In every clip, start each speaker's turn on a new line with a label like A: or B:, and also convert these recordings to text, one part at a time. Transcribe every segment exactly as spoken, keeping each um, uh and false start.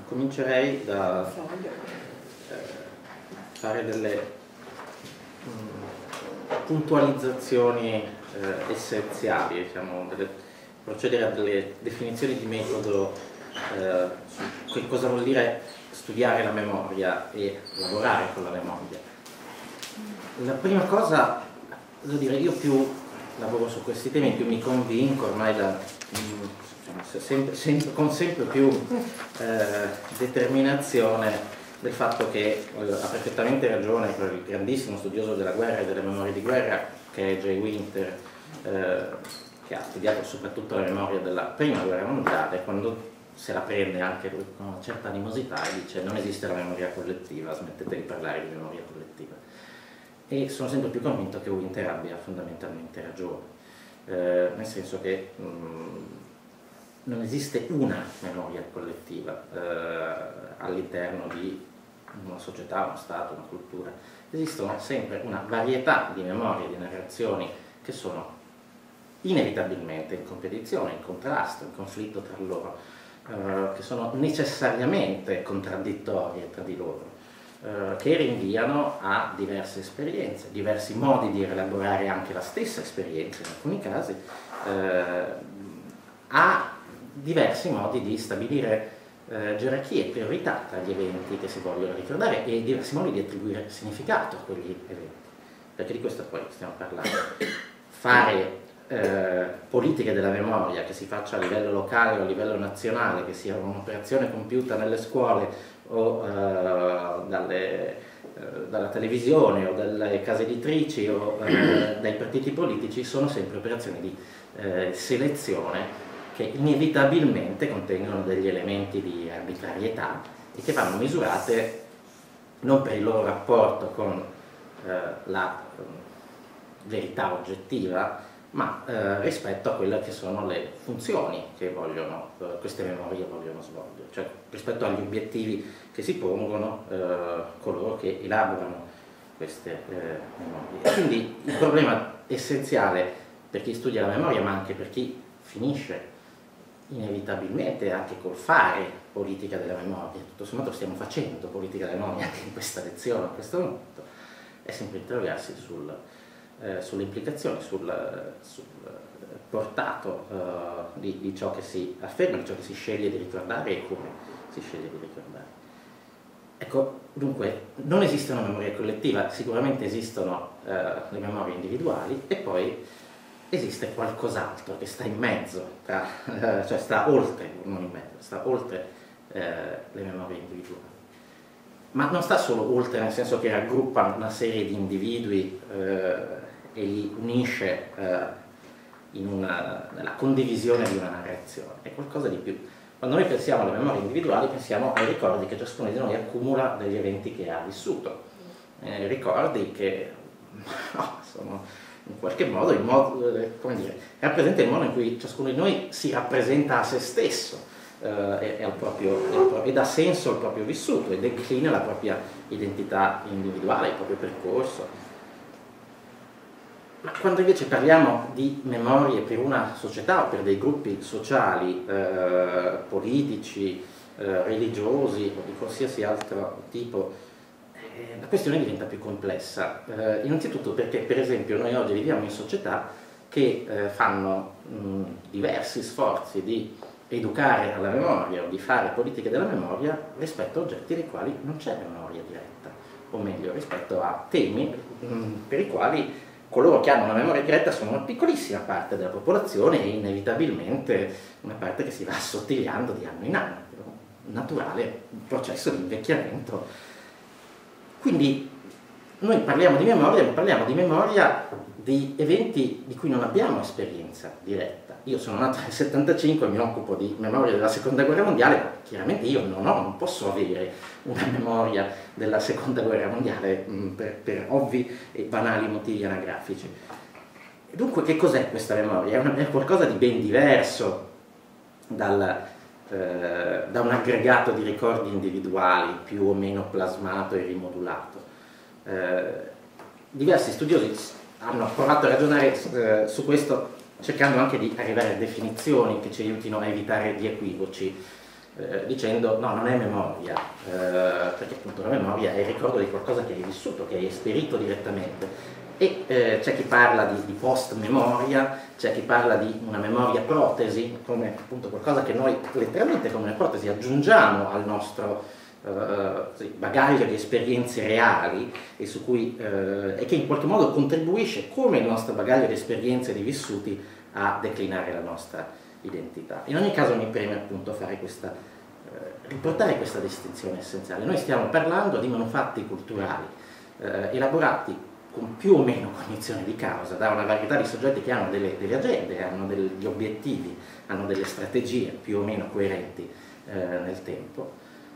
A: comincerei da eh, fare delle mh, puntualizzazioni eh, essenziali, diciamo, delle, procedere a delle definizioni di metodo eh, su che cosa vuol dire studiare la memoria e lavorare con la memoria. La prima cosa, devo dire, io più lavoro su questi temi, più mi convinco ormai da, mh, sempre, sempre, con sempre più eh, determinazione del fatto che eh, ha perfettamente ragione il grandissimo studioso della guerra e delle memorie di guerra che è Jay Winter, eh, che ha studiato soprattutto la memoria della prima guerra mondiale, quando se la prende anche con una certa animosità e dice non esiste la memoria collettiva, smettete di parlare di memoria collettiva. E sono sempre più convinto che Winter abbia fondamentalmente ragione, eh, nel senso che mh, non esiste una memoria collettiva eh, all'interno di una società, uno stato, una cultura. Esistono sempre una varietà di memorie, di narrazioni che sono inevitabilmente in competizione, in contrasto, in conflitto tra loro, eh, che sono necessariamente contraddittorie tra di loro, eh, che rinviano a diverse esperienze, diversi modi di elaborare anche la stessa esperienza in alcuni casi, eh, a diversi modi di stabilire eh, gerarchie e priorità tra gli eventi che si vogliono ricordare e diversi modi di attribuire significato a quegli eventi, perché di questo poi stiamo parlando. Fare eh, politiche della memoria che si faccia a livello locale o a livello nazionale, che sia un'operazione compiuta nelle scuole o eh, dalle, eh, dalla televisione o dalle case editrici o eh, dai partiti politici, sono sempre operazioni di eh, selezione che inevitabilmente contengono degli elementi di arbitrarietà e che vanno misurate non per il loro rapporto con eh, la eh, verità oggettiva, ma eh, rispetto a quelle che sono le funzioni che vogliono, eh, queste memorie vogliono svolgere, cioè rispetto agli obiettivi che si pongono eh, coloro che elaborano queste eh, memorie. E quindi il problema essenziale per chi studia la memoria, ma anche per chi finisce inevitabilmente anche col fare politica della memoria, tutto sommato stiamo facendo politica della memoria anche in questa lezione, in questo momento, è sempre interrogarsi sul, eh, sulle implicazioni, sul, sul portato eh, di, di ciò che si afferma, di ciò che si sceglie di ricordare e come si sceglie di ricordare. Ecco, dunque, non esiste una memoria collettiva, sicuramente esistono eh, le memorie individuali e poi esiste qualcos'altro che sta in mezzo, tra, eh, cioè sta oltre, non in mezzo, sta oltre eh, le memorie individuali. Ma non sta solo oltre, nel senso che raggruppa una serie di individui eh, e li unisce eh, in una, nella condivisione di una narrazione, è qualcosa di più. Quando noi pensiamo alle memorie individuali, pensiamo ai ricordi che ciascuno di noi accumula dagli eventi che ha vissuto. Eh, ricordi che no, sono in qualche modo, il modo eh, come dire, rappresenta il modo in cui ciascuno di noi si rappresenta a se stesso eh, e, e, al proprio, e, al proprio, e dà senso al proprio vissuto e declina la propria identità individuale, il proprio percorso. Ma quando invece parliamo di memorie per una società o per dei gruppi sociali, eh, politici, eh, religiosi o di qualsiasi altro tipo, la questione diventa più complessa, eh, innanzitutto perché per esempio noi oggi viviamo in società che eh, fanno mh, diversi sforzi di educare alla memoria o di fare politiche della memoria rispetto a oggetti dei quali non c'è memoria diretta, o meglio rispetto a temi mh, per i quali coloro che hanno una memoria diretta sono una piccolissima parte della popolazione e inevitabilmente una parte che si va assottigliando di anno in anno, un naturale processo di invecchiamento. Quindi noi parliamo di memoria, ma parliamo di memoria di eventi di cui non abbiamo esperienza diretta. Io sono nato nel settantacinque e mi occupo di memoria della seconda guerra mondiale, ma chiaramente io non, ho, non posso avere una memoria della seconda guerra mondiale mh, per, per ovvi e banali motivi anagrafici. Dunque che cos'è questa memoria? È, una, è qualcosa di ben diverso dal... da un aggregato di ricordi individuali più o meno plasmato e rimodulato. Eh, diversi studiosi hanno provato a ragionare eh, su questo cercando anche di arrivare a definizioni che ci aiutino a evitare gli equivoci. eh, dicendo no, non è memoria, eh, perché appunto la memoria è il ricordo di qualcosa che hai vissuto, che hai esperito direttamente. E eh, c'è chi parla di, di post-memoria, c'è chi parla di una memoria protesi, come appunto qualcosa che noi letteralmente come una protesi aggiungiamo al nostro eh, bagaglio di esperienze reali e, su cui, eh, e che in qualche modo contribuisce come il nostro bagaglio di esperienze e di vissuti a declinare la nostra identità. In ogni caso mi preme appunto fare questa, eh, riportare questa distinzione essenziale. Noi stiamo parlando di manufatti culturali eh, elaborati con più o meno cognizione di causa, da una varietà di soggetti che hanno delle, delle agende, hanno degli obiettivi, hanno delle strategie più o meno coerenti eh, nel tempo,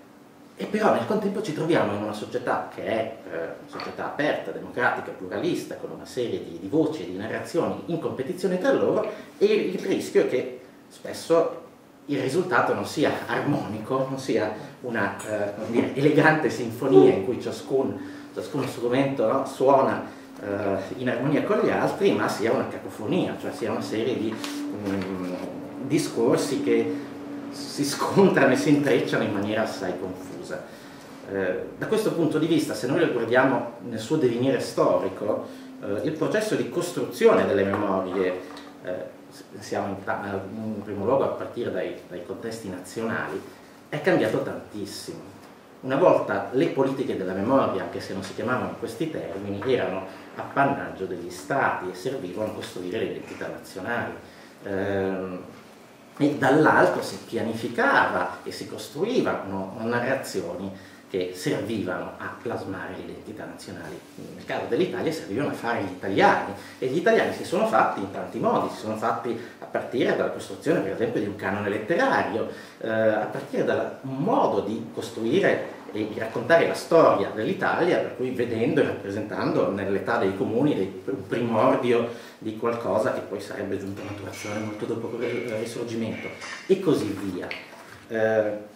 A: e però nel contempo ci troviamo in una società che è eh, una società aperta, democratica, pluralista, con una serie di, di voci e di narrazioni in competizione tra loro, e il rischio è che spesso il risultato non sia armonico, non sia una eh, come dire, elegante sinfonia in cui ciascun ciascun strumento no, suona eh, in armonia con gli altri, ma sia una cacofonia, cioè sia una serie di um, discorsi che si scontrano e si intrecciano in maniera assai confusa. Eh, da questo punto di vista, se noi lo guardiamo nel suo divenire storico, eh, il processo di costruzione delle memorie, eh, siamo in, in primo luogo a partire dai, dai contesti nazionali, è cambiato tantissimo. Una volta le politiche della memoria, anche se non si chiamavano in questi termini, erano appannaggio degli stati e servivano a costruire le identità nazionali. Ehm, e dall'altro si pianificava e si costruivano narrazioni che servivano a plasmare le identità nazionali. Nel caso dell'Italia servivano a fare gli italiani, e gli italiani si sono fatti in tanti modi, si sono fatti a partire dalla costruzione per esempio di un canone letterario, eh, a partire da un modo di costruire e di raccontare la storia dell'Italia, per cui vedendo e rappresentando nell'età dei comuni dei, un primordio di qualcosa che poi sarebbe giunto a maturazione molto dopo il Risorgimento, e così via. Eh,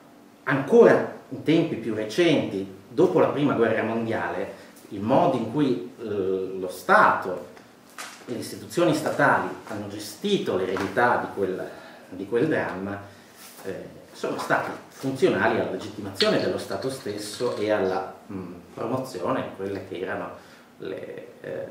A: ancora in tempi più recenti, dopo la Prima Guerra Mondiale, il modo in cui eh, lo Stato e le istituzioni statali hanno gestito l'eredità di quel, di quel dramma eh, sono stati funzionali alla legittimazione dello Stato stesso e alla mh, promozione di quelle che erano le, eh,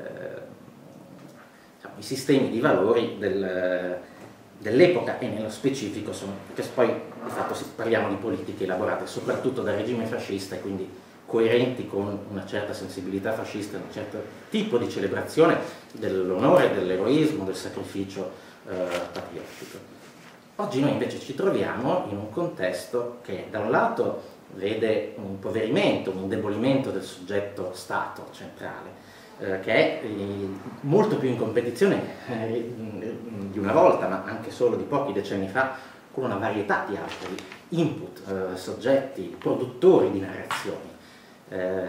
A: diciamo, i sistemi di valori del, dell'epoca, e nello specifico sono, perché poi di fatto parliamo di politiche elaborate soprattutto dal regime fascista e quindi coerenti con una certa sensibilità fascista, un certo tipo di celebrazione dell'onore, dell'eroismo, del sacrificio eh, patriottico. Oggi noi invece ci troviamo in un contesto che da un lato vede un impoverimento, un indebolimento del soggetto Stato centrale, eh, che è eh, molto più in competizione eh, di una volta, ma anche solo di pochi decenni fa, con una varietà di altri input, eh, soggetti, produttori di narrazioni. Eh,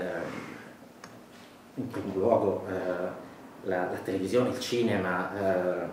A: in primo luogo eh, la, la televisione, il cinema eh,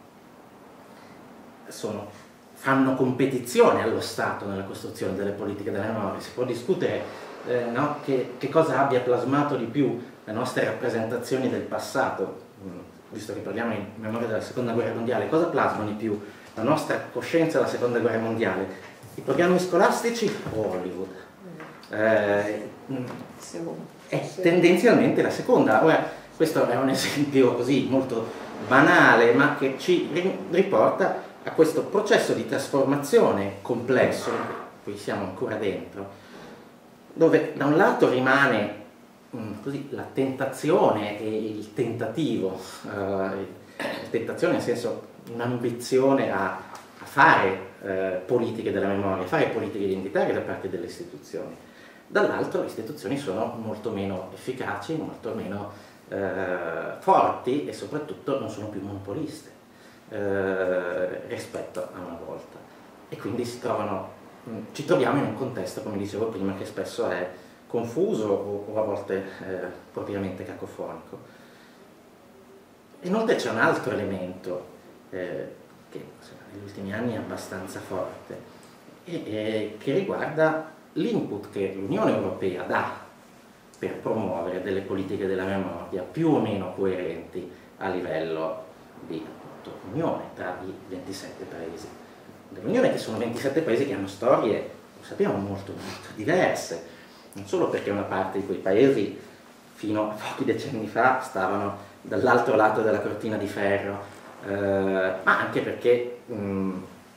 A: sono fanno competizione allo Stato nella costruzione delle politiche della memoria. Si può discutere eh, no, che, che cosa abbia plasmato di più le nostre rappresentazioni del passato, visto che parliamo in memoria della Seconda Guerra Mondiale, cosa plasmano di più la nostra coscienza della Seconda Guerra Mondiale? I programmi scolastici o Hollywood? Eh, è tendenzialmente la seconda. Ora, questo è un esempio così molto banale, ma che ci riporta a questo processo di trasformazione complesso, in cui siamo ancora dentro, dove da un lato rimane mh, così, la tentazione e il tentativo, eh, la tentazione nel senso un'ambizione a, a fare eh, politiche della memoria, a fare politiche identitarie da parte delle istituzioni. Dall'altro le istituzioni sono molto meno efficaci, molto meno eh, forti e soprattutto non sono più monopoliste Eh, rispetto a una volta, e quindi si trovano, mh, ci troviamo in un contesto, come dicevo prima, che spesso è confuso o, o a volte eh, propriamente cacofonico. Inoltre c'è un altro elemento eh, che insomma, negli ultimi anni è abbastanza forte e, e che riguarda l'input che l'Unione Europea dà per promuovere delle politiche della memoria più o meno coerenti a livello di Unione tra i ventisette paesi. dell'Unione, che sono ventisette paesi che hanno storie, lo sappiamo, molto, molto diverse, non solo perché una parte di quei paesi fino a pochi decenni fa stavano dall'altro lato della cortina di ferro, eh, ma anche perché mh,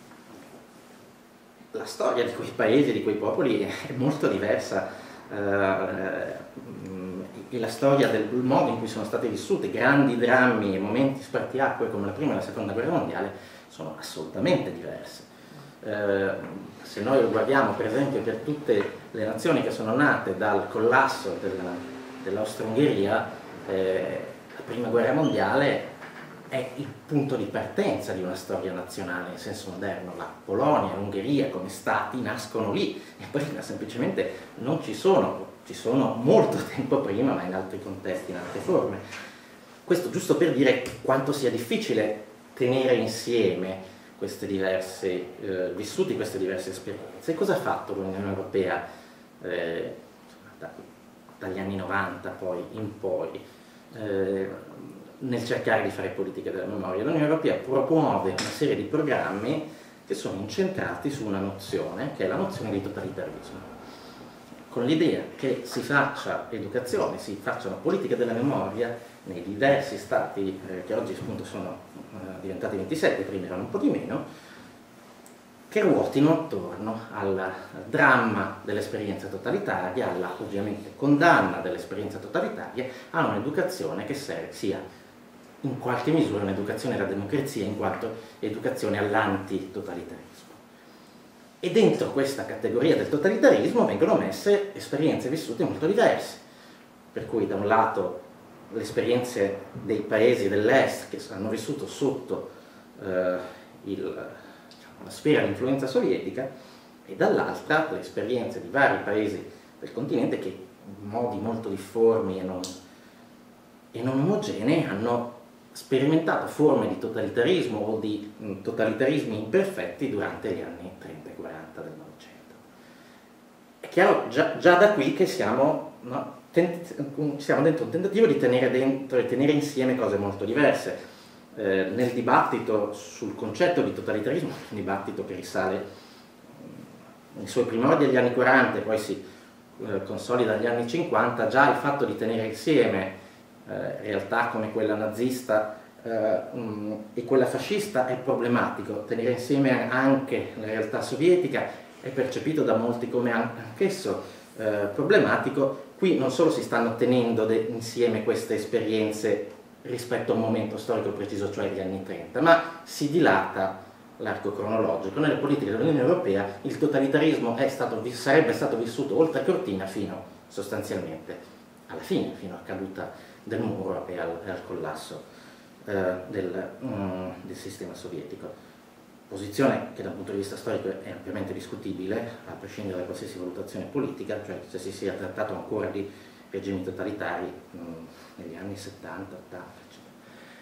A: la storia di quei paesi, di quei popoli è molto diversa, eh, e la storia del modo in cui sono state vissute grandi drammi e momenti spartiacque come la prima e la seconda guerra mondiale sono assolutamente diverse. Eh, se noi lo guardiamo per esempio per tutte le nazioni che sono nate dal collasso della, dell'Austro-Ungheria, eh, la prima guerra mondiale è il punto di partenza di una storia nazionale in senso moderno. La Polonia, l'Ungheria come stati nascono lì e poi semplicemente non ci sono, ci sono molto tempo prima ma in altri contesti, in altre forme. Questo giusto per dire quanto sia difficile tenere insieme queste diverse eh, vissuti, queste diverse esperienze. E cosa ha fatto l'Unione Europea eh, da, dagli anni novanta poi in poi eh, nel cercare di fare politica della memoria? L'Unione Europea promuove una serie di programmi che sono incentrati su una nozione, che è la nozione di totalitarismo, con l'idea che si faccia educazione, si facciano politiche della memoria nei diversi stati eh, che oggi appunto sono eh, diventati ventisette, prima erano un po' di meno, che ruotino attorno al dramma dell'esperienza totalitaria, alla ovviamente condanna dell'esperienza totalitaria, a un'educazione che serve, sia in qualche misura un'educazione alla democrazia in quanto educazione all'antitotalitarismo. E dentro questa categoria del totalitarismo vengono messe esperienze vissute molto diverse, per cui da un lato le esperienze dei paesi dell'est che hanno vissuto sotto eh, il, diciamo, la sfera di influenza sovietica, e dall'altra le esperienze di vari paesi del continente che in modi molto difformi e non, e non omogenei hanno sperimentato forme di totalitarismo o di mh, totalitarismi imperfetti durante gli anni trenta e quaranta del Novecento. È chiaro già, già da qui che siamo, no, siamo dentro un tentativo di tenere dentro e tenere insieme cose molto diverse. Eh, nel dibattito sul concetto di totalitarismo, un dibattito che risale nei suoi primordi agli anni quaranta e poi si eh, consolida agli anni cinquanta, già il fatto di tenere insieme Eh, realtà come quella nazista eh, mh, e quella fascista è problematico. Tenere insieme anche la realtà sovietica è percepito da molti come anch'esso eh, problematico. Qui non solo si stanno tenendo insieme queste esperienze rispetto a un momento storico preciso, cioè gli anni trenta, ma si dilata l'arco cronologico. Nelle politiche dell'Unione Europea il totalitarismo è stato, sarebbe stato vissuto oltre cortina fino sostanzialmente alla fine, fino alla caduta del muro e al, e al collasso eh, del, mm, del sistema sovietico. Posizione che da un punto di vista storico è ampiamente discutibile, a prescindere da qualsiasi valutazione politica, cioè se si sia trattato ancora di regimi totalitari mh, negli anni settanta, ottanta, eccetera.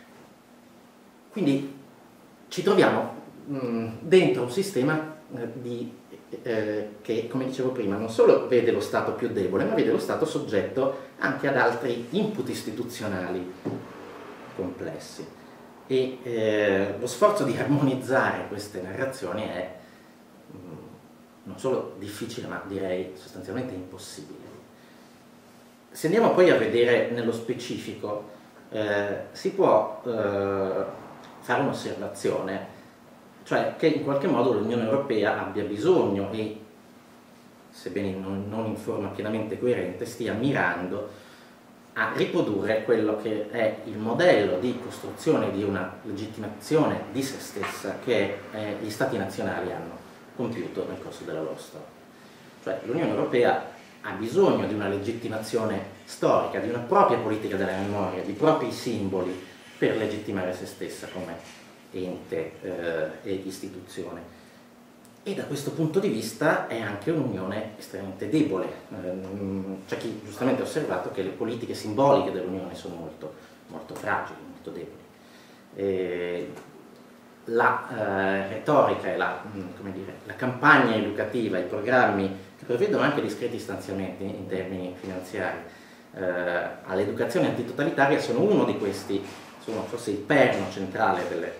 A: Quindi ci troviamo mh, dentro un sistema eh, di, eh, che, come dicevo prima, non solo vede lo Stato più debole, ma vede lo Stato soggetto anche ad altri input istituzionali complessi. E eh, lo sforzo di armonizzare queste narrazioni è mh, non solo difficile, ma direi sostanzialmente impossibile. Se andiamo poi a vedere nello specifico, eh, si può eh, fare un'osservazione, cioè che in qualche modo l'Unione Europea abbia bisogno e, sebbene non, non in forma pienamente coerente, stia mirando a riprodurre quello che è il modello di costruzione di una legittimazione di se stessa che eh, gli Stati nazionali hanno compiuto nel corso della loro storia. Cioè l'Unione Europea ha bisogno di una legittimazione storica, di una propria politica della memoria, di propri simboli per legittimare se stessa come ente eh, e istituzione. E da questo punto di vista è anche un'unione estremamente debole. C'è chi giustamente ha osservato che le politiche simboliche dell'unione sono molto, molto fragili, molto deboli. E la eh, retorica e la, come dire, la campagna educativa, i programmi che prevedono anche discreti stanziamenti in termini finanziari eh, all'educazione antitotalitaria sono uno di questi, sono forse il perno centrale delle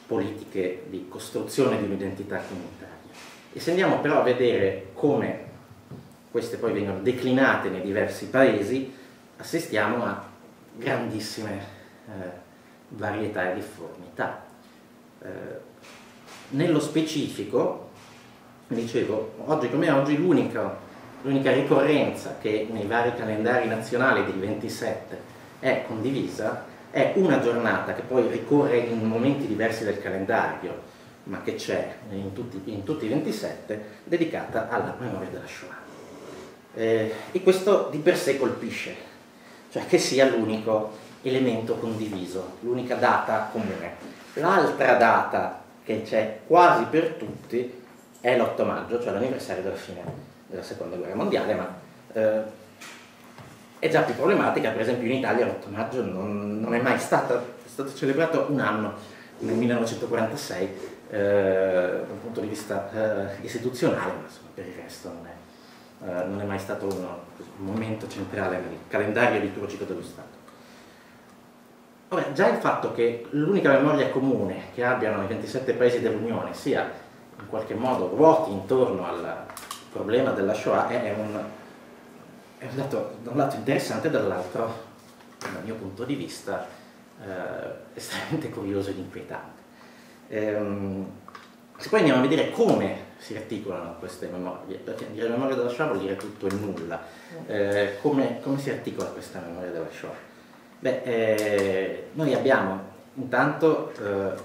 A: politiche di costruzione di un'identità comunitaria. E se andiamo però a vedere come queste poi vengono declinate nei diversi paesi, assistiamo a grandissime eh, varietà e difformità. Eh, nello specifico, dicevo, oggi come oggi l'unica ricorrenza che nei vari calendari nazionali dei ventisette è condivisa è una giornata che poi ricorre in momenti diversi del calendario, ma che c'è in tutti, in tutti i ventisette, dedicata alla memoria della Shoah. Eh, e questo di per sé colpisce, cioè che sia l'unico elemento condiviso, l'unica data comune. L'altra data che c'è quasi per tutti è l'otto maggio, cioè l'anniversario della fine della seconda guerra mondiale, ma eh, è già più problematica. Per esempio in Italia l'otto maggio non, non è mai stato, è stato celebrato un anno, nel millenovecentoquarantasei, eh, dal punto di vista eh, istituzionale, ma insomma, per il resto non è, eh, non è mai stato uno, un momento centrale nel calendario liturgico dello Stato. Ora, già il fatto che l'unica memoria comune che abbiano i ventisette paesi dell'Unione sia in qualche modo ruoti intorno al problema della Shoah è un, è un dato da un lato interessante e dall'altro, dal mio punto di vista, eh, estremamente curioso ed inquietante. Ehm, se poi andiamo a vedere come si articolano queste memorie, perché dire memoria della Shoah vuol dire tutto e nulla, eh, come, come si articola questa memoria della Shoah? Beh, eh, noi abbiamo intanto eh,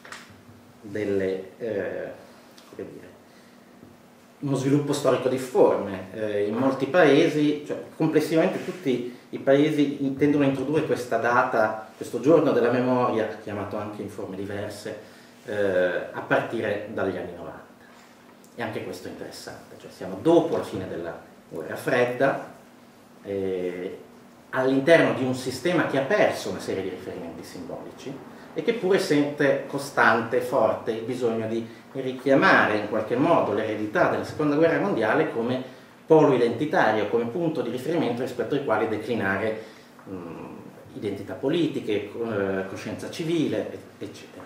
A: delle, eh, come dire, uno sviluppo storico difforme. Eh, in molti paesi, cioè complessivamente tutti i paesi intendono introdurre questa data, questo giorno della memoria, chiamato anche in forme diverse, eh, a partire dagli anni novanta. E anche questo è interessante, cioè siamo dopo la fine della guerra fredda, eh, all'interno di un sistema che ha perso una serie di riferimenti simbolici e che pure sente costante, forte il bisogno di richiamare in qualche modo l'eredità della seconda guerra mondiale come polo identitario, come punto di riferimento rispetto ai quali declinare mh, identità politiche, eh, coscienza civile, eccetera.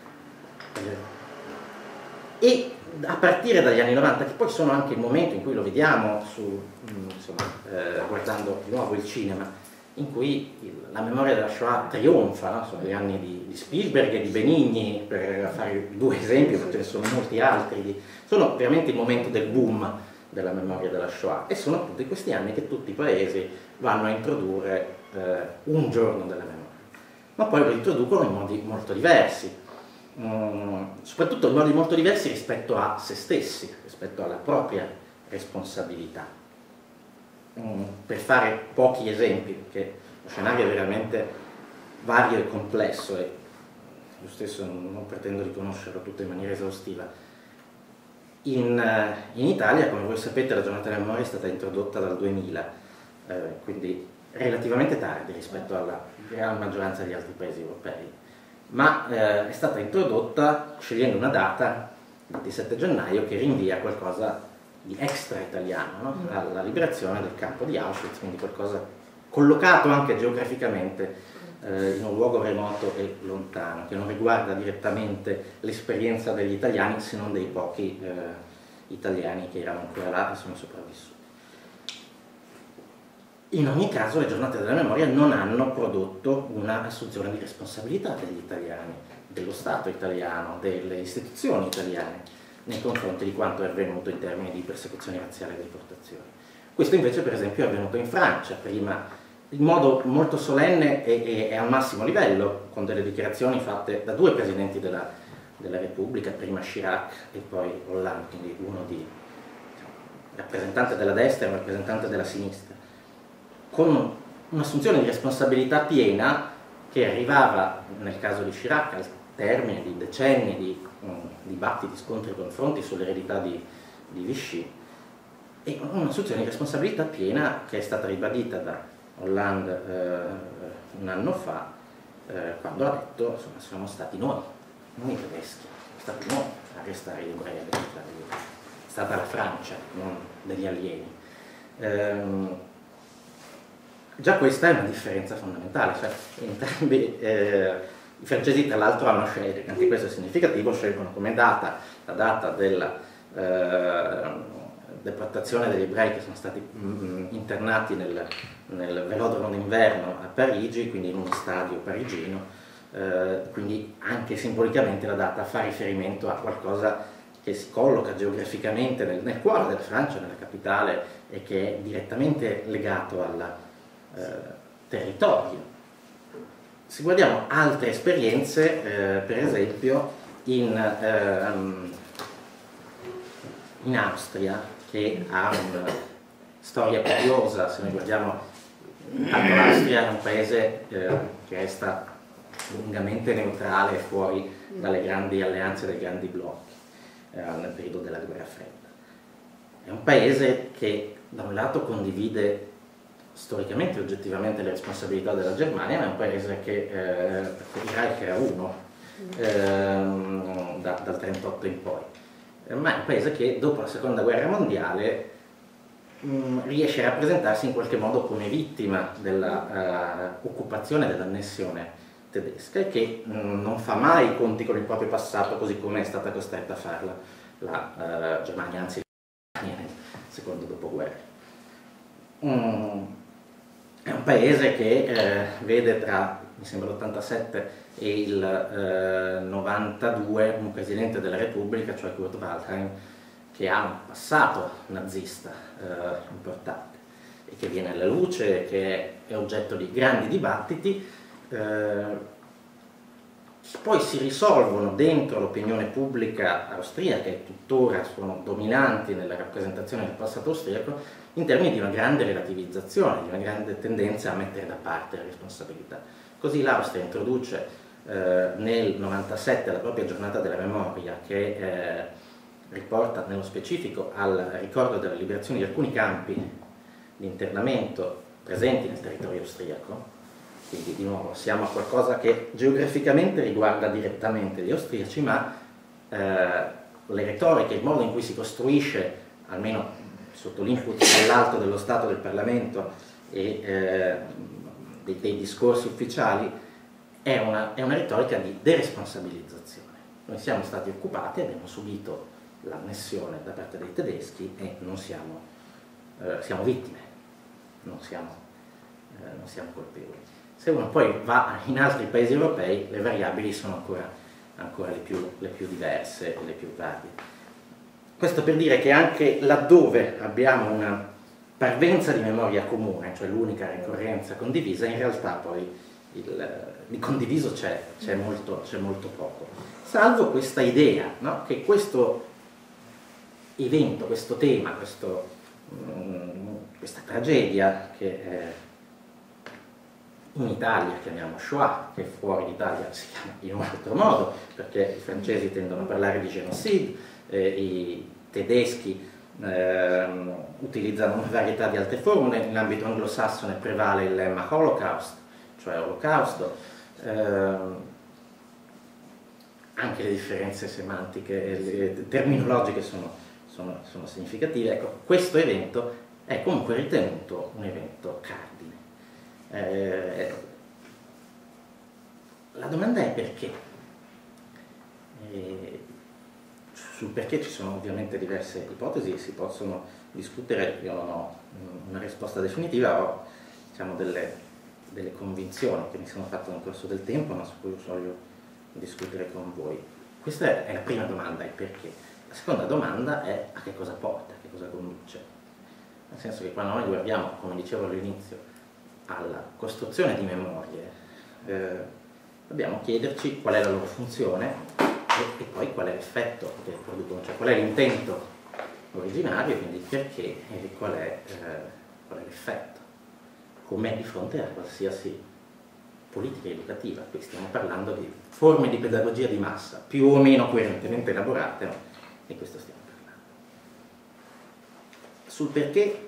A: E a partire dagli anni novanta, che poi sono anche il momento in cui lo vediamo su, insomma, eh, guardando di nuovo il cinema, in cui il, la memoria della Shoah trionfa, no? Sono gli anni di, di Spielberg e di Benigni, per fare due esempi, ma ce ne sono molti altri, di, sono veramente il momento del boom della memoria della Shoah, e sono tutti questi anni che tutti i paesi vanno a introdurre eh, un giorno della memoria, ma poi lo introducono in modi molto diversi. Mm, soprattutto in modi molto diversi rispetto a se stessi, rispetto alla propria responsabilità. Mm, per fare pochi esempi, perché lo scenario è veramente vario e complesso e io stesso non, non pretendo di conoscerlo tutto in maniera esaustiva. In, in Italia, come voi sapete, la giornata della memoria è stata introdotta dal duemila, eh, quindi relativamente tardi rispetto alla gran maggioranza degli altri paesi europei. Ma eh, è stata introdotta scegliendo una data, il ventisette gennaio, che rinvia a qualcosa di extra italiano, no? Alla liberazione del campo di Auschwitz, quindi qualcosa collocato anche geograficamente eh, in un luogo remoto e lontano, che non riguarda direttamente l'esperienza degli italiani, se non dei pochi eh, italiani che erano ancora là e sono sopravvissuti. In ogni caso le giornate della memoria non hanno prodotto una assunzione di responsabilità degli italiani, dello Stato italiano, delle istituzioni italiane, nei confronti di quanto è avvenuto in termini di persecuzione razziale e deportazione. Questo invece per esempio è avvenuto in Francia, prima in modo molto solenne e, e al massimo livello, con delle dichiarazioni fatte da due presidenti della, della Repubblica, prima Chirac e poi Hollande, quindi uno di diciamo, rappresentante della destra e un rappresentante della sinistra, con un'assunzione di responsabilità piena che arrivava, nel caso di Chirac, al termine di decenni di um, dibattiti, scontri e confronti sull'eredità di, di Vichy, e un'assunzione di responsabilità piena che è stata ribadita da Hollande eh, un anno fa, eh, quando ha detto, insomma, siamo stati noi, non i tedeschi, siamo stati noi a arrestare gli ebrei, è stata la Francia, non degli alieni. Ehm, Già questa è una differenza fondamentale, cioè entrambi eh, I francesi tra l'altro hanno scelto, anche questo è significativo, scelgono come data la data della eh, deportazione degli ebrei che sono stati mh, internati nel, nel velodromo d'inverno a Parigi, quindi in uno stadio parigino. Eh, quindi anche simbolicamente la data fa riferimento a qualcosa che si colloca geograficamente nel, nel cuore della Francia, nella capitale, e che è direttamente legato al eh, territorio. Se guardiamo altre esperienze, eh, per esempio in, eh, in Austria, che ha una storia curiosa, se noi guardiamo, l'Austria è un paese eh, che resta lungamente neutrale fuori dalle grandi alleanze, dai grandi blocchi eh, nel periodo della guerra fredda. È un paese che da un lato condivide storicamente e oggettivamente le responsabilità della Germania, ma è un paese che eh, il Reich era uno ehm, da, dal trentotto in poi, eh, ma è un paese che dopo la seconda guerra mondiale mh, riesce a rappresentarsi in qualche modo come vittima dell'occupazione, uh, dell'annessione tedesca, e che mh, non fa mai i conti con il proprio passato, così come è stata costretta a farla la uh, Germania, anzi nel secondo dopoguerra. Mm, è un paese che eh, vede tra, mi sembra, l'ottantasette e il eh, novantadue un presidente della Repubblica, cioè Kurt Waldheim, che ha un passato nazista eh, importante e che viene alla luce, che è oggetto di grandi dibattiti, Eh, poi si risolvono dentro l'opinione pubblica austriaca, che tuttora sono dominanti nella rappresentazione del passato austriaco, in termini di una grande relativizzazione, di una grande tendenza a mettere da parte la responsabilità. Così l'Austria introduce eh, nel novantasette la propria giornata della memoria, che eh, riporta nello specifico al ricordo della liberazione di alcuni campi di internamento presenti nel territorio austriaco. Quindi di nuovo siamo a qualcosa che geograficamente riguarda direttamente gli austriaci, ma eh, le retoriche, il modo in cui si costruisce, almeno sotto l'input dall'alto dello Stato, del Parlamento e eh, dei, dei discorsi ufficiali, è una, è una retorica di deresponsabilizzazione. Noi siamo stati occupati, abbiamo subito l'annessione da parte dei tedeschi e non siamo, eh, siamo vittime, non siamo, eh, non siamo colpevoli. Se uno poi va in altri paesi europei, le variabili sono ancora, ancora le, più, le più diverse, le più varie. Questo per dire che anche laddove abbiamo una parvenza di memoria comune, cioè l'unica ricorrenza condivisa, in realtà poi il, di condiviso c'è, c'è molto, c'è molto poco. Salvo questa idea, no? Che questo evento, questo tema, questo, mh, questa tragedia che eh, in Italia chiamiamo Shoah, che fuori d'Italia si chiama in un altro modo, perché i francesi tendono a parlare di genocide, eh, i tedeschi eh, utilizzano una varietà di altre formule, in ambito anglosassone prevale il lemma Holocaust, cioè olocausto, eh, anche le differenze semantiche e terminologiche sono, sono, sono significative. Ecco, questo evento è comunque ritenuto un evento cardine. Eh, la domanda è perché. Eh, sul perché ci sono ovviamente diverse ipotesi, si possono discutere, io non ho una risposta definitiva, ho diciamo, delle, delle convinzioni che mi sono fatte nel corso del tempo, ma su cui voglio discutere con voi. Questa è la prima domanda, il perché. La seconda domanda è a che cosa porta, a che cosa conduce. Nel senso che quando noi guardiamo, come dicevo all'inizio, alla costruzione di memorie, eh, dobbiamo chiederci qual è la loro funzione e, e poi qual è l'effetto che producono, cioè qual è l'intento originario, quindi perché e qual è, eh, qual è l'effetto, come di fronte a qualsiasi politica educativa. Qui stiamo parlando di forme di pedagogia di massa, più o meno coerentemente elaborate, no? E questo stiamo parlando. Sul perché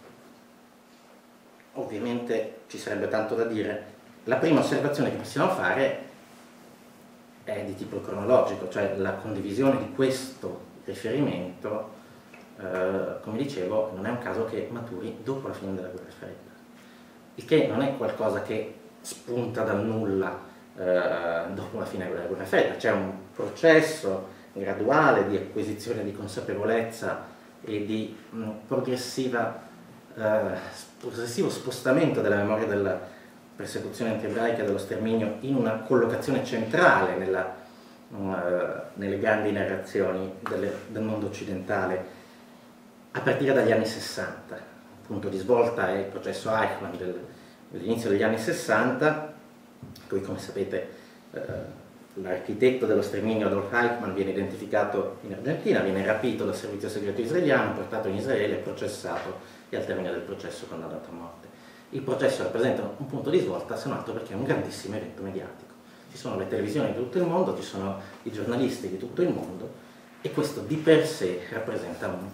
A: ovviamente ci sarebbe tanto da dire. La prima osservazione che possiamo fare è di tipo cronologico, cioè la condivisione di questo riferimento, eh, come dicevo, non è un caso che maturi dopo la fine della guerra fredda, il che non è qualcosa che spunta dal nulla eh, dopo la fine della guerra fredda. C'è un processo graduale di acquisizione di consapevolezza e di mh, progressiva, eh, progressivo spostamento della memoria della persecuzione antiebraica e dello sterminio in una collocazione centrale nella, mh, nelle grandi narrazioni delle, del mondo occidentale a partire dagli anni sessanta. Il punto di svolta è il processo Eichmann del, dell'inizio degli anni sessanta, poi come sapete eh, l'architetto dello sterminio Adolf Eichmann viene identificato in Argentina, viene rapito dal servizio segreto israeliano, portato in Israele, processato e al termine del processo condannato a morte. Il processo rappresenta un punto di svolta, se non altro perché è un grandissimo evento mediatico. Ci sono le televisioni di tutto il mondo, ci sono i giornalisti di tutto il mondo e questo di per sé rappresenta un,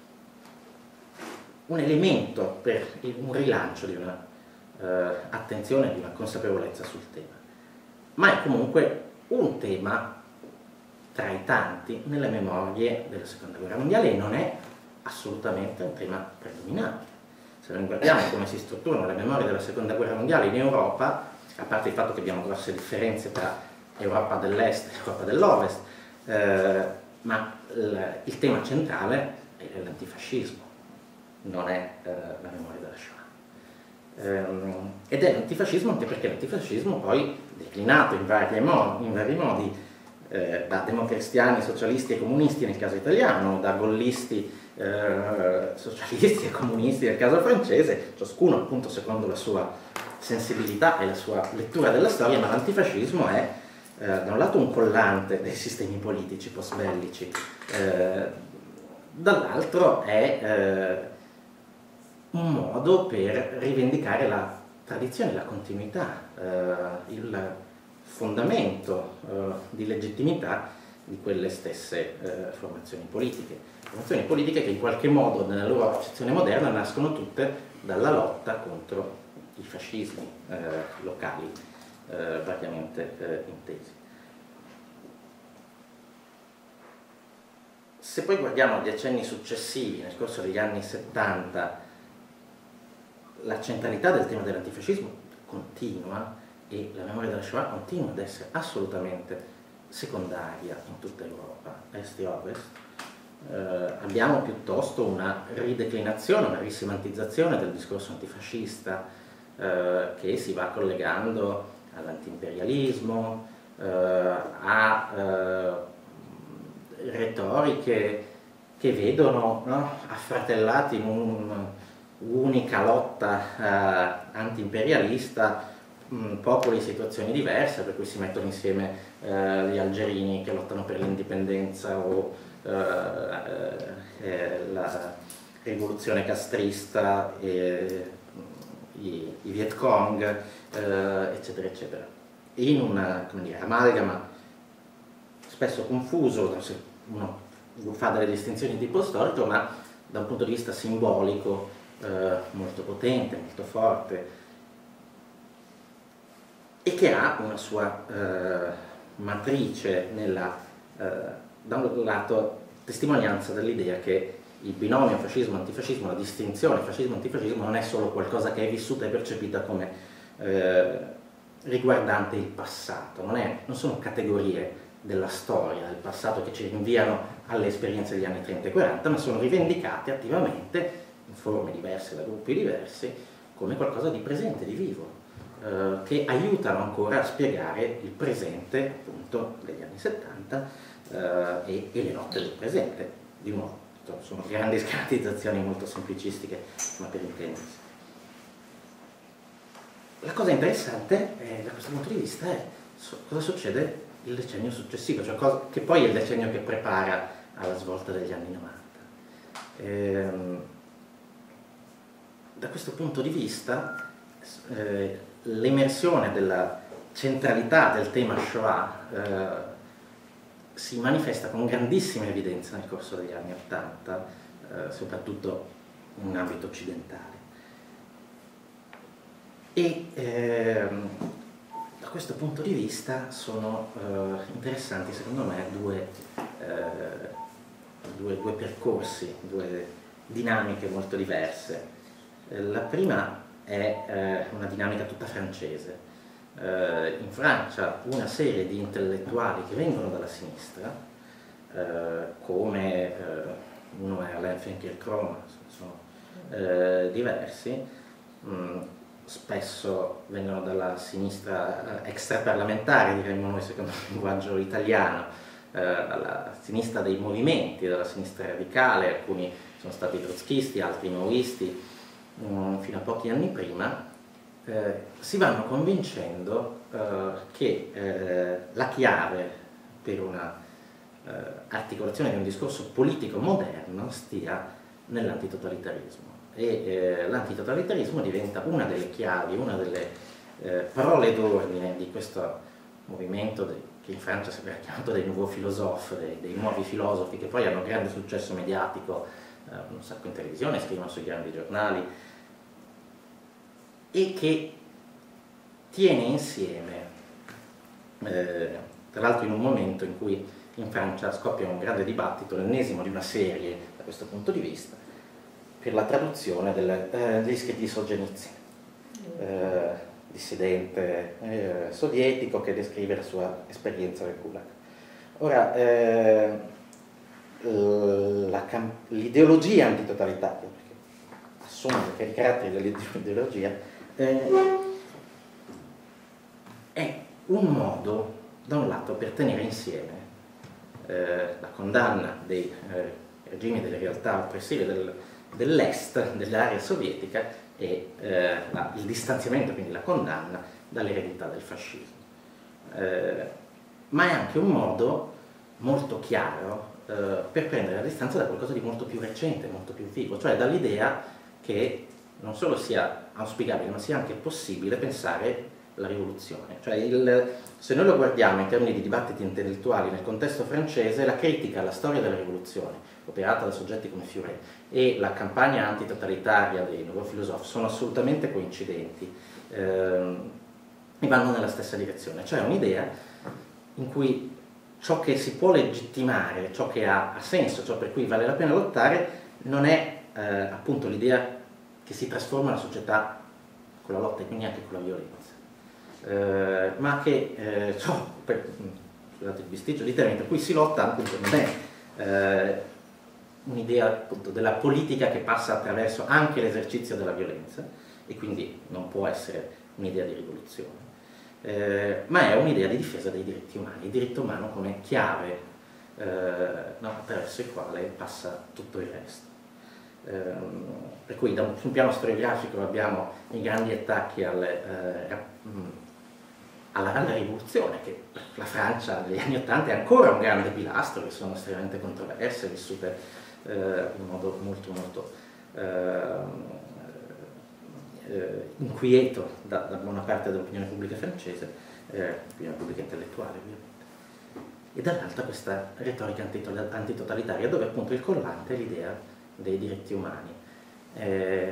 A: un elemento per un rilancio di una eh, attenzione, di una consapevolezza sul tema. Ma è comunque un tema tra i tanti nelle memorie della seconda guerra mondiale e non è assolutamente un tema predominante. Se noi guardiamo come si strutturano le memorie della seconda guerra mondiale in Europa, a parte il fatto che abbiamo grosse differenze tra Europa dell'Est e Europa dell'Ovest, eh, ma il, il tema centrale è l'antifascismo, non è eh, la memoria della Shoah. Ehm, ed è l'antifascismo anche perché l'antifascismo poi declinato in vari modi, in vari modi eh, da democristiani, socialisti e comunisti nel caso italiano, da gollisti, eh, socialisti e comunisti nel caso francese, ciascuno appunto secondo la sua sensibilità e la sua lettura della storia, ma l'antifascismo è eh, da un lato un collante dei sistemi politici post-bellici, eh, dall'altro è eh, un modo per rivendicare la tradizione, la continuità, eh, il fondamento eh, di legittimità di quelle stesse eh, formazioni politiche. Formazioni politiche che in qualche modo nella loro accezione moderna nascono tutte dalla lotta contro i fascismi eh, locali eh, variamente eh, intesi. Se poi guardiamo gli accenni successivi, nel corso degli anni settanta, la centralità del tema dell'antifascismo continua e la memoria della Shoah continua ad essere assolutamente secondaria in tutta Europa, est e ovest. Eh, abbiamo piuttosto una rideclinazione, una risemantizzazione del discorso antifascista eh, che si va collegando all'antiimperialismo, eh, a eh, retoriche che vedono no, affratellati in un unica lotta eh, anti-imperialista, mh, popoli in situazioni diverse, per cui si mettono insieme eh, gli algerini che lottano per l'indipendenza o eh, eh, la rivoluzione castrista, e, i, i Viet Cong, eh, eccetera, eccetera. In un come dire, amalgama spesso confuso, se uno fa delle distinzioni di tipo storico, ma da un punto di vista simbolico Eh, molto potente, molto forte e che ha una sua eh, matrice nella, eh, da un lato, testimonianza dell'idea che il binomio fascismo-antifascismo, la distinzione fascismo-antifascismo non è solo qualcosa che è vissuta e percepita come eh, riguardante il passato, non, è, non sono categorie della storia, del passato che ci rinviano alle esperienze degli anni trenta e quaranta, ma sono rivendicate attivamente in forme diverse, da gruppi diversi, come qualcosa di presente, di vivo, eh, che aiutano ancora a spiegare il presente, appunto, degli anni settanta eh, e, e le lotte del presente. Di nuovo, sono grandi schematizzazioni molto semplicistiche, ma per intendersi. La cosa interessante, eh, da questo punto di vista, è so, cosa succede il decennio successivo, cioè cosa, che poi è il decennio che prepara alla svolta degli anni novanta. Ehm, Da questo punto di vista eh, l'emersione della centralità del tema Shoah eh, si manifesta con grandissima evidenza nel corso degli anni Ottanta, eh, soprattutto in ambito occidentale. E ehm, da questo punto di vista sono eh, interessanti secondo me due, eh, due, due percorsi, due dinamiche molto diverse. La prima è eh, una dinamica tutta francese, eh, in Francia una serie di intellettuali che vengono dalla sinistra, eh, come eh, uno è Alain Finkielkraut, sono eh, diversi, mh, spesso vengono dalla sinistra eh, extraparlamentare, diremmo noi secondo il linguaggio italiano, eh, dalla sinistra dei movimenti, dalla sinistra radicale, alcuni sono stati trotskisti, altri maoisti, mh, fino a pochi anni prima, eh, si vanno convincendo eh, che eh, la chiave per una eh, articolazione di un discorso politico moderno stia nell'antitotalitarismo. E eh, l'antitotalitarismo diventa una delle chiavi, una delle eh, parole d'ordine di questo movimento de, che in Francia si è chiamato dei nouveaux philosophes, dei, dei nuovi filosofi, che poi hanno grande successo mediatico, eh, un sacco in televisione, scrivono sui grandi giornali, e che tiene insieme, eh, tra l'altro in un momento in cui in Francia scoppia un grande dibattito, l'ennesimo di una serie da questo punto di vista, per la traduzione del, eh, degli scritti di Solzhenitsyn, eh, dissidente eh, sovietico che descrive la sua esperienza del Gulag. Ora, eh, l'ideologia antitotalitaria, perché assume i caratteri dell'ideologia, eh, è un modo, da un lato, per tenere insieme eh, la condanna dei eh, regimi, delle realtà oppressive del dell'est, dell'area sovietica, e eh, la, il distanziamento, quindi la condanna, dall'eredità del fascismo. Eh, ma è anche un modo molto chiaro eh, per prendere la distanza da qualcosa di molto più recente, molto più vivo, cioè dall'idea che non solo sia auspicabile, ma sia anche possibile pensare la rivoluzione. Cioè il, se noi lo guardiamo in termini di dibattiti intellettuali nel contesto francese, la critica alla storia della rivoluzione, operata da soggetti come Furet, e la campagna antitotalitaria dei nouveaux philosophes sono assolutamente coincidenti ehm, e vanno nella stessa direzione, cioè un'idea in cui ciò che si può legittimare, ciò che ha, ha senso, ciò per cui vale la pena lottare, non è eh, appunto l'idea che si trasforma la società con la lotta e quindi anche con la violenza, eh, ma che eh, ciò, per, scusate il bisticcio di termini, per cui si lotta appunto non è eh, un'idea appunto della politica che passa attraverso anche l'esercizio della violenza, e quindi non può essere un'idea di rivoluzione, eh, ma è un'idea di difesa dei diritti umani, il diritto umano come chiave eh, no, attraverso il quale passa tutto il resto. Eh, per cui da un, sul piano storiografico abbiamo i grandi attacchi alle, eh, alla, alla rivoluzione, che per la Francia negli anni Ottanta è ancora un grande pilastro, che sono estremamente controverse, vissute Eh, in modo molto molto eh, eh, inquieto da, da buona parte dell'opinione pubblica francese, eh, opinione pubblica intellettuale ovviamente, e dall'altra questa retorica antitotalitaria dove appunto il collante è l'idea dei diritti umani. Eh,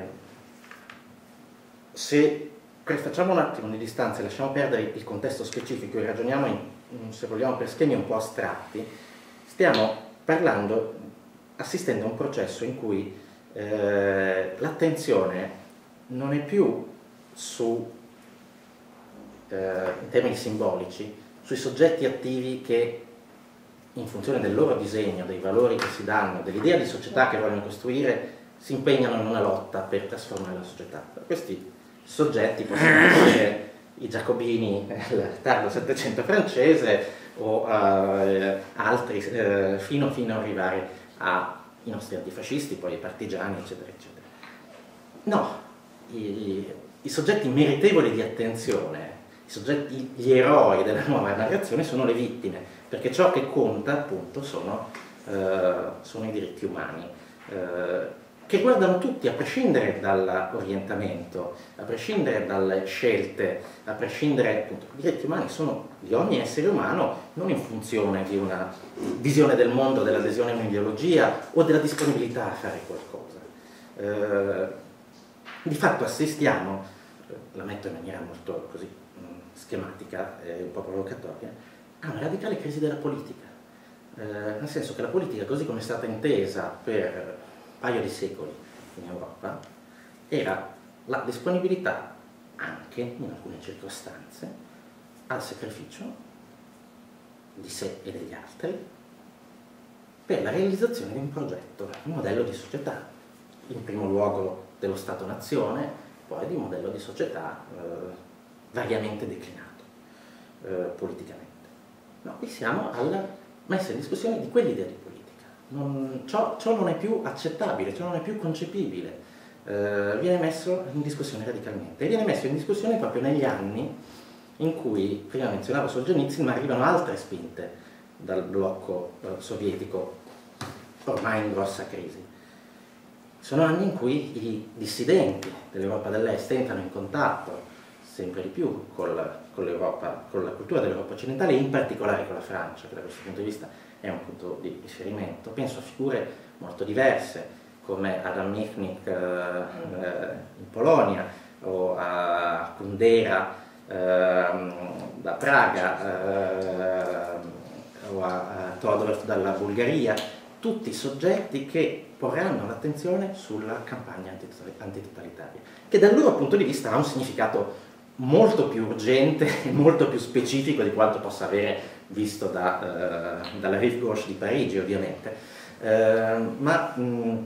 A: se facciamo un attimo di distanza e lasciamo perdere il contesto specifico e ragioniamo in, se vogliamo per schemi un po' astratti, stiamo parlando assistendo a un processo in cui eh, l'attenzione non è più su, eh, in termini simbolici, sui soggetti attivi che in funzione del loro disegno, dei valori che si danno, dell'idea di società che vogliono costruire, si impegnano in una lotta per trasformare la società. Questi soggetti possono essere i giacobini del tardo Settecento francese o eh, altri eh, fino, fino ad arrivare ai nostri antifascisti, poi ai partigiani, eccetera, eccetera. No, i, i soggetti meritevoli di attenzione, i soggetti, gli eroi della nuova narrazione sono le vittime, perché ciò che conta, appunto, sono, eh, sono i diritti umani, eh, che guardano tutti, a prescindere dall'orientamento, a prescindere dalle scelte, a prescindere, appunto, i diritti umani sono di ogni essere umano, non in funzione di una visione del mondo, dell'adesione a un'ideologia o della disponibilità a fare qualcosa. Eh, di fatto assistiamo, la metto in maniera molto così mh, schematica e un po' provocatoria, a una radicale crisi della politica, eh, nel senso che la politica, così come è stata intesa per paio di secoli in Europa, era la disponibilità anche in alcune circostanze al sacrificio di sé e degli altri per la realizzazione di un progetto, un modello di società, in primo luogo dello Stato-nazione, poi di un modello di società eh, variamente declinato eh, politicamente. No, qui siamo alla messa in discussione di quell'idea di politica. Non, ciò, ciò non è più accettabile, ciò non è più concepibile, eh, viene messo in discussione radicalmente e viene messo in discussione proprio negli anni in cui, prima menzionavo Solzhenitsyn, ma arrivano altre spinte dal blocco eh, sovietico ormai in grossa crisi. Sono anni in cui i dissidenti dell'Europa dell'Est entrano in contatto sempre di più con, la, con, l'Europa, con la cultura dell'Europa occidentale e in particolare con la Francia, che da questo punto di vista è un punto di riferimento. Penso a figure molto diverse come Adam Michnik eh, in Polonia o a Kundera eh, da Praga eh, o a, a Todorov dalla Bulgaria, tutti soggetti che porranno l'attenzione sulla campagna antitotalitaria, che dal loro punto di vista ha un significato molto più urgente e molto più specifico di quanto possa avere visto da, uh, dalla Rive Gauche di Parigi, ovviamente. Uh, ma mh,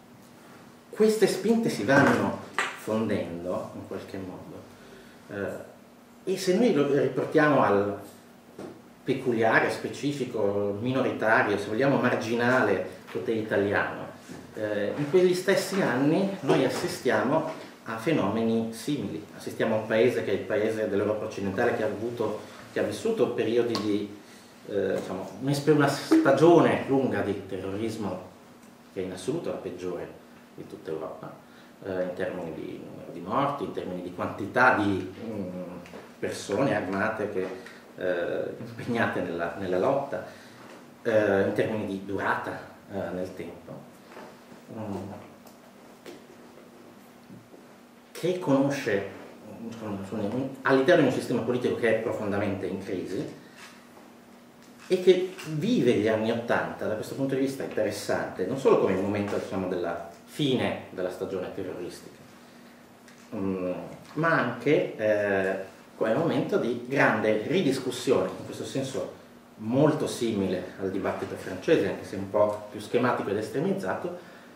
A: queste spinte si vanno fondendo in qualche modo uh, e se noi lo riportiamo al peculiare, specifico, minoritario, se vogliamo marginale potere italiano, eh, in quegli stessi anni noi assistiamo a fenomeni simili. Assistiamo a un paese che è il paese dell'Europa occidentale che ha, avuto, che ha vissuto periodi di, eh, diciamo, una stagione lunga di terrorismo che è in assoluto la peggiore di tutta Europa, eh, in termini di numero di morti, in termini di quantità di mh, persone armate che Eh, impegnate nella, nella lotta, eh, in termini di durata eh, nel tempo, mm. che conosce all'interno di un sistema politico che è profondamente in crisi e che vive gli anni Ottanta da questo punto di vista interessante, non solo come il momento, diciamo, della fine della stagione terroristica, mm, ma anche eh, come momento di grande ridiscussione, in questo senso molto simile al dibattito francese, anche se un po' più schematico ed estremizzato,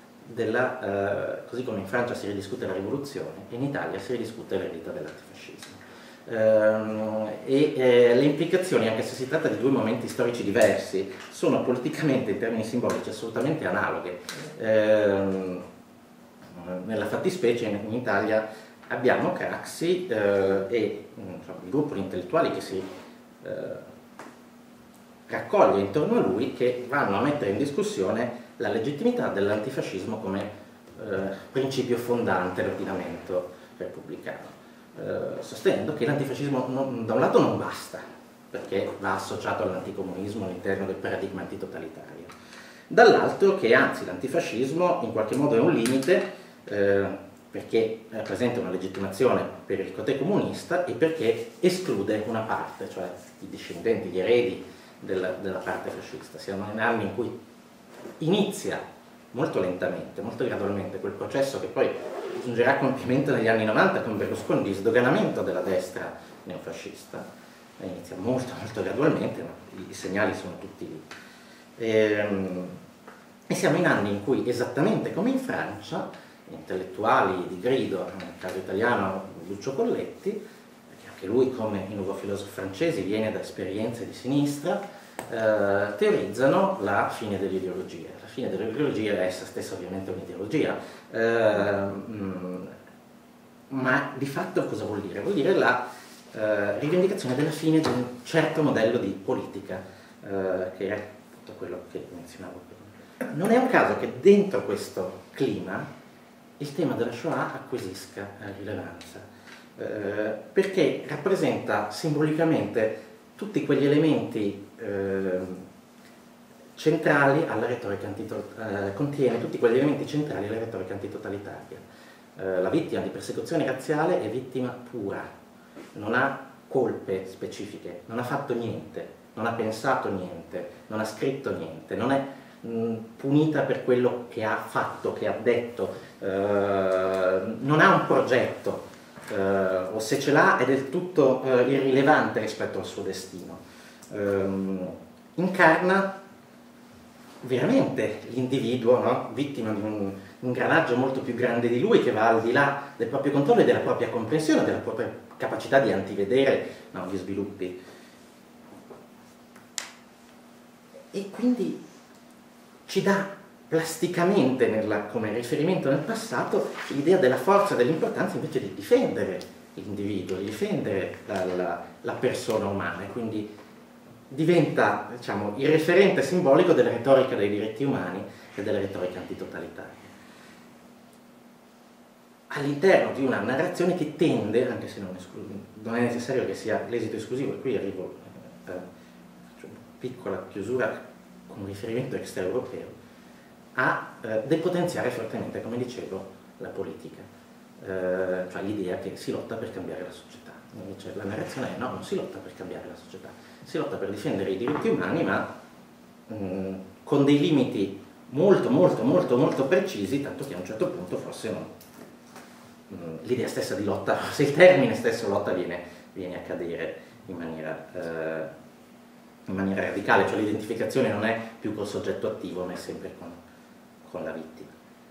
A: della, eh, così come in Francia si ridiscute la rivoluzione, in Italia si ridiscute l'eredità dell'antifascismo. Ehm, e eh, le implicazioni, anche se si tratta di due momenti storici diversi, sono politicamente, in termini simbolici, assolutamente analoghe. Ehm, nella fattispecie in, in Italia abbiamo Craxi eh, e insomma, il gruppo di intellettuali che si eh, raccoglie intorno a lui, che vanno a mettere in discussione la legittimità dell'antifascismo come eh, principio fondante dell'ordinamento repubblicano, eh, sostenendo che l'antifascismo non, da un lato non basta, perché va associato all'anticomunismo all'interno del paradigma antitotalitario, dall'altro che anzi l'antifascismo in qualche modo è un limite eh, perché rappresenta una legittimazione per il cotè comunista e perché esclude una parte, cioè i discendenti, gli eredi della, della parte fascista. Siamo in anni in cui inizia molto lentamente, molto gradualmente quel processo che poi giungerà a compimento negli anni novanta con Berlusconi di sdoganamento della destra neofascista. Inizia molto molto gradualmente, ma i segnali sono tutti lì. E, e siamo in anni in cui, esattamente come in Francia, intellettuali di grido, nel caso italiano Lucio Colletti, perché anche lui come i nuovi filosofi francesi viene da esperienze di sinistra, eh, teorizzano la fine dell'ideologia. La fine dell'ideologia è essa stessa ovviamente un'ideologia, eh, ma di fatto cosa vuol dire? Vuol dire la eh, rivendicazione della fine di un certo modello di politica, eh, che è tutto quello che menzionavo prima. Non è un caso che dentro questo clima il tema della Shoah acquisisca rilevanza, eh, perché rappresenta simbolicamente tutti quegli elementi eh, centrali alla retorica antitotalitaria, eh, contiene tutti quegli elementi centrali alla retorica antitotalitaria. Eh, la vittima di persecuzione razziale è vittima pura, non ha colpe specifiche, non ha fatto niente, non ha pensato niente, non ha scritto niente, non è punita per quello che ha fatto, che ha detto, eh, non ha un progetto eh, o se ce l'ha è del tutto eh, irrilevante rispetto al suo destino. Um, incarna veramente l'individuo, no? Vittima di un ingranaggio molto più grande di lui, che va al di là del proprio controllo e della propria comprensione, della propria capacità di antivedere, no, gli sviluppi. E quindi ci dà plasticamente nella, come riferimento nel passato l'idea della forza, dell'importanza invece di difendere l'individuo, di difendere la, la, la persona umana, e quindi diventa, diciamo, il referente simbolico della retorica dei diritti umani e della retorica antitotalitaria. All'interno di una narrazione che tende, anche se non, non è necessario che sia l'esito esclusivo, e qui arrivo a eh, una piccola chiusura con un riferimento extraeuropeo, a eh, depotenziare fortemente, come dicevo, la politica, eh, cioè l'idea che si lotta per cambiare la società. Invece la narrazione è no, non si lotta per cambiare la società, si lotta per difendere i diritti umani, ma mh, con dei limiti molto molto molto molto precisi, tanto che a un certo punto forse non, mh, l'idea stessa di lotta, forse il termine stesso lotta viene, viene a cadere in maniera, eh, in maniera radicale, cioè l'identificazione non è più col soggetto attivo, ma è sempre con, con la vittima.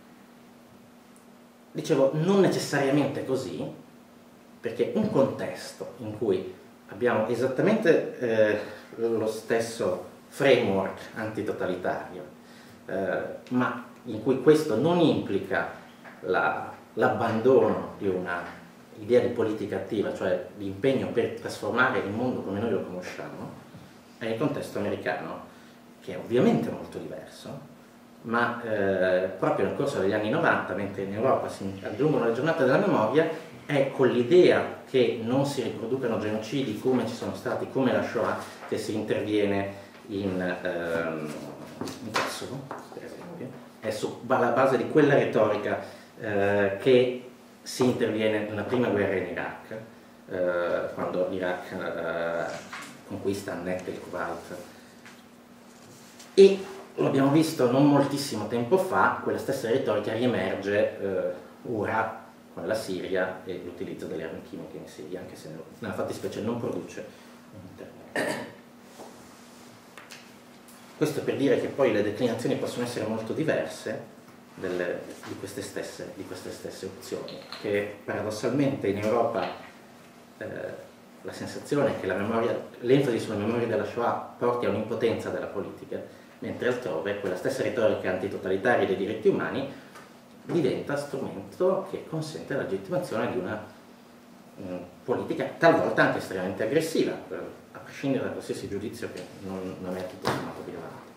A: Dicevo, non necessariamente così, perché un contesto in cui abbiamo esattamente eh, lo stesso framework antitotalitario, eh, ma in cui questo non implica l'abbandono la, di una idea di politica attiva, cioè l'impegno per trasformare il mondo come noi lo conosciamo, è il contesto americano, che è ovviamente molto diverso, ma eh, proprio nel corso degli anni novanta, mentre in Europa si aggiungono le giornate della memoria, è con l'idea che non si riproducano genocidi come ci sono stati, come la Shoah, che si interviene in, ehm, in Kosovo, per esempio. È sulla base di quella retorica eh, che si interviene nella prima guerra in Iraq, eh, quando l'Iraq eh, conquista, annette il Kuwait. E lo abbiamo visto non moltissimo tempo fa, quella stessa retorica riemerge eh, ora con la Siria e l'utilizzo delle armi chimiche in Siria, anche se nella fattispecie non produce un intervento. Questo per dire che poi le declinazioni possono essere molto diverse delle, di, queste stesse, di queste stesse opzioni, che paradossalmente in Europa eh, la sensazione è che l'enfasi sulla memoria della Shoah porti a un'impotenza della politica, mentre altrove quella stessa retorica antitotalitaria dei diritti umani diventa strumento che consente la legittimazione di una mh, politica talvolta anche estremamente aggressiva, a prescindere da qualsiasi giudizio che non, non è tutto sommato rilevante.